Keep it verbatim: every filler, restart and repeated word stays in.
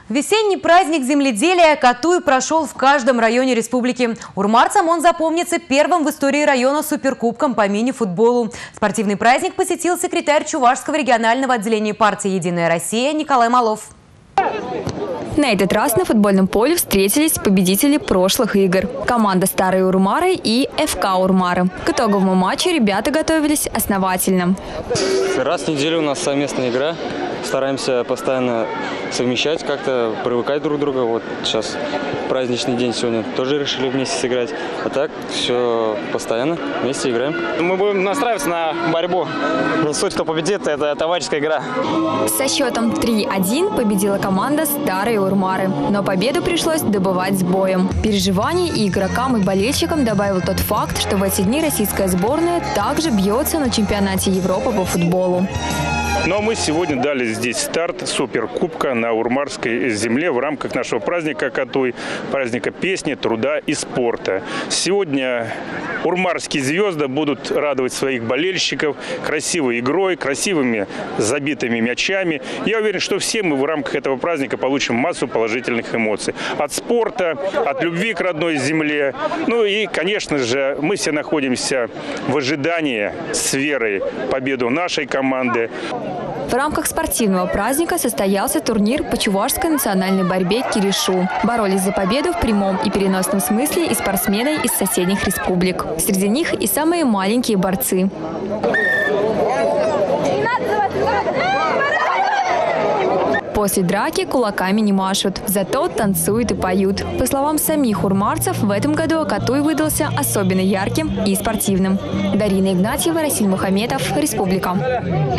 Весенний праздник земледелия Катуй прошел в каждом районе республики. Урмарцам он запомнится первым в истории района суперкубком по мини-футболу. Спортивный праздник посетил секретарь Чувашского регионального отделения партии «Единая Россия» Николай Малов. На этот раз на футбольном поле встретились победители прошлых игр. Команда «Старые Урмары» и эф ка «Урмары». К итоговому матчу ребята готовились основательно. Раз в неделю у нас совместная игра. Стараемся постоянно совмещать, как-то привыкать друг к другу. Вот сейчас праздничный день сегодня, тоже решили вместе сыграть. А так все постоянно вместе играем. Мы будем настраиваться на борьбу. Не суть, кто победит, это товарищеская игра. Со счетом три один победила команда «Старые Урмары». Но победу пришлось добывать с боем. Переживаний и игрокам, и болельщикам добавил тот факт, что в эти дни российская сборная также бьется на чемпионате Европы по футболу. Но мы сегодня дали здесь старт суперкубка на урмарской земле в рамках нашего праздника Катуй, праздника песни, труда и спорта. Сегодня урмарские звезды будут радовать своих болельщиков красивой игрой, красивыми забитыми мячами. Я уверен, что все мы в рамках этого праздника получим массу положительных эмоций. От спорта, от любви к родной земле. Ну и, конечно же, мы все находимся в ожидании с верой победы нашей команды. В рамках спортивного праздника состоялся турнир по чувашской национальной борьбе «Киришу». Боролись за победу в прямом и переносном смысле и спортсмены из соседних республик. Среди них и самые маленькие борцы. После драки кулаками не машут, зато танцуют и поют. По словам самих урмарцев, в этом году Катуй выдался особенно ярким и спортивным. Дарина Игнатьева, Расиль Мухаметов, Республика.